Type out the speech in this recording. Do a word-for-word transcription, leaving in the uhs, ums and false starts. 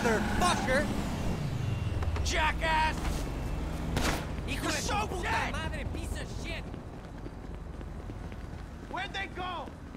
motherfucker! Jackass! Hijo You're de so puta dead! madre, piece of shit! Where'd they go?